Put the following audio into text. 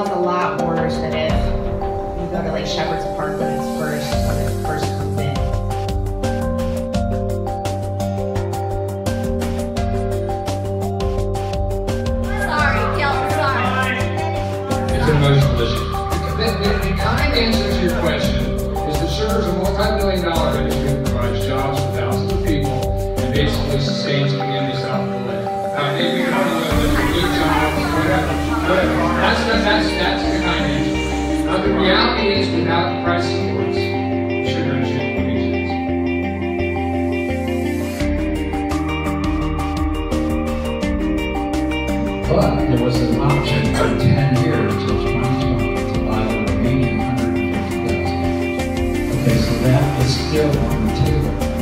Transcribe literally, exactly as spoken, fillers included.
smells a lot worse than if you go to like Shepherd's Park when it's first, when it first comes in. Sorry, Kel, sorry. It's an emotional issue. The, the, the kind answer to your question is that sugar is a multi-billion dollar industry that provides jobs for thousands of people and basically sustains communities out of the way. Uh, maybe you don't know that the good jobs, whatever, whatever. That's, that's, that's the kind answer. Now the reality is without the price supports, sugar industry would be But there was an option for ten years until twenty twenty to buy the remaining one hundred fifty thousand. Okay, so that is still on the table.